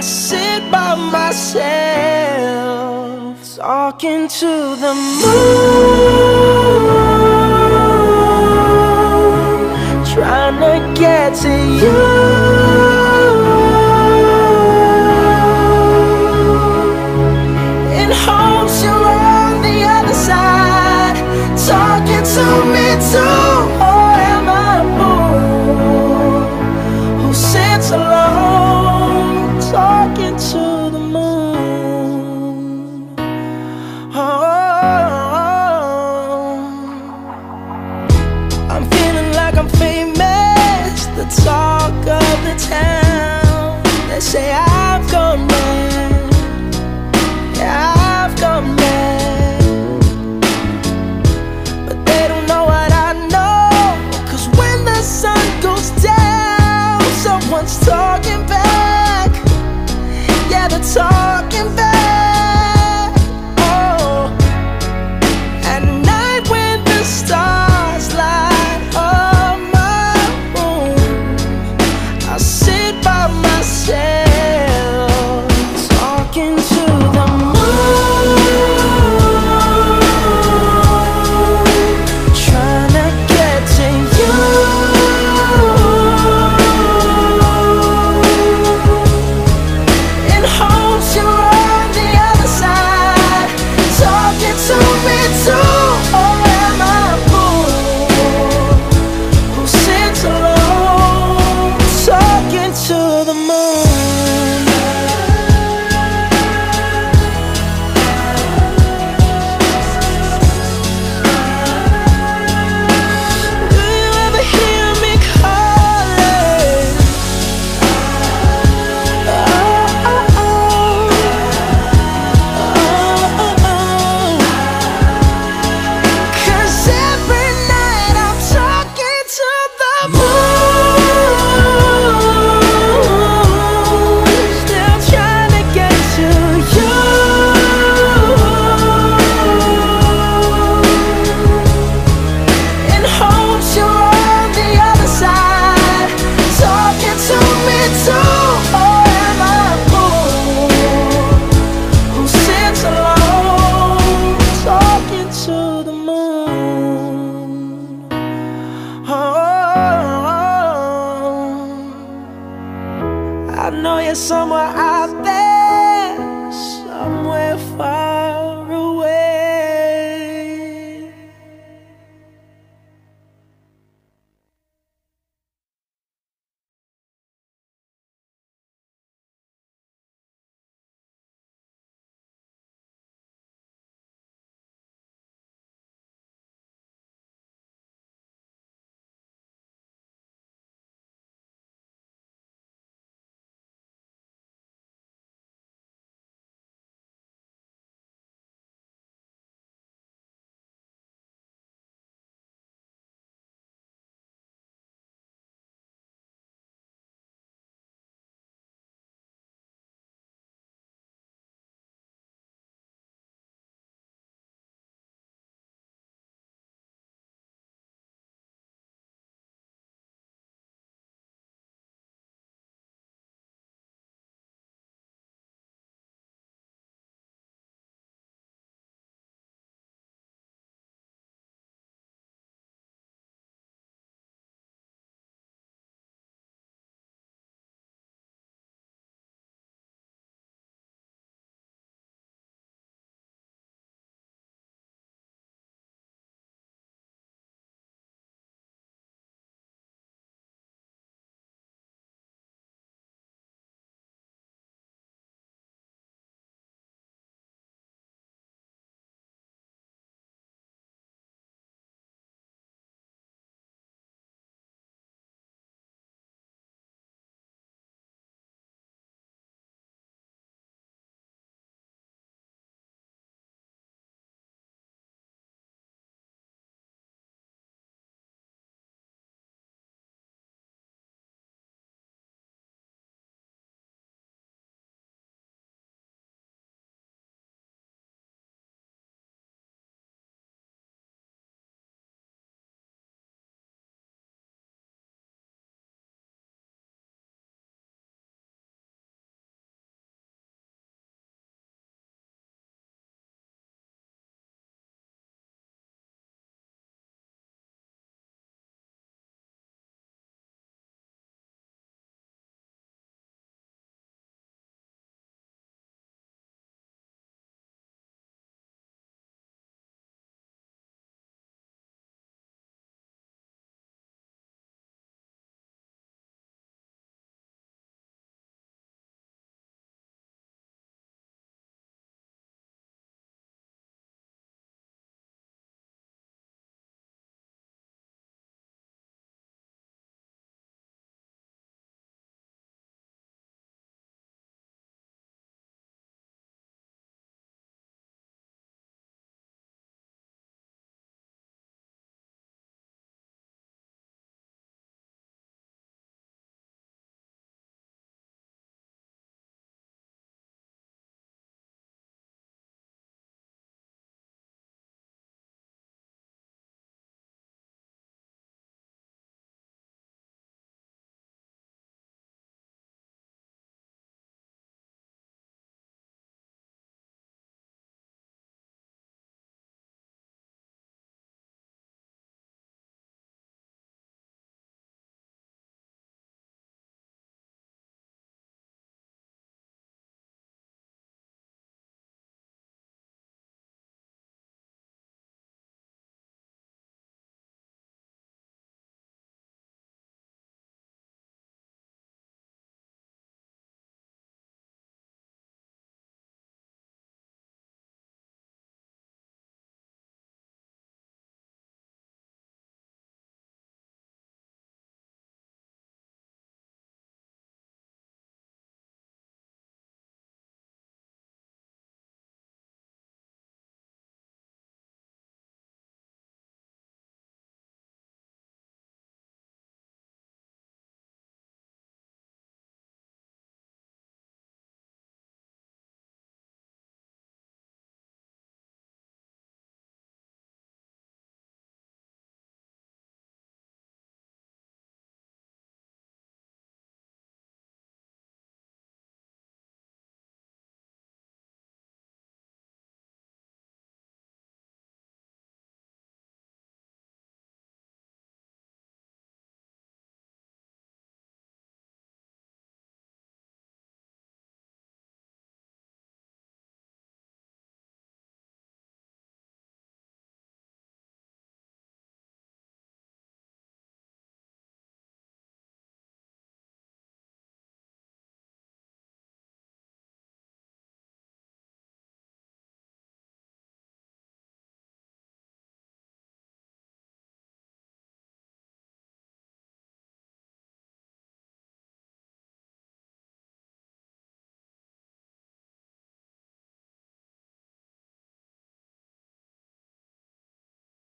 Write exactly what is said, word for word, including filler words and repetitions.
sit by myself, talking to the moon, trying to get to you. In hopes you're on the other side, talking to me too. Or am I a fool who sits alone, talking to the moon? Oh, I'm feeling like I'm famous, the talk of the town. They say I've gone mad, yeah, I've gone mad, but they don't know what I know. 'Cause when the sun goes down, someone's talking back. Yeah, they're talking back. Oh, at night when the stars light up my room, I sit by myself, talking to the moon, trying to get to you. In hopes you're on the other side, talking to me too. Or am I a fool who sits alone, talking to the moon? Do you ever hear me calling? Oh, oh, oh. Oh, oh, oh. 'Cause every night I'm talking to the moon, still trying to get to you. In hopes you're on the other side, talking to me too. Or am I a fool who sits alone, talking to the moon? Oh, I know you're somewhere out there, somewhere far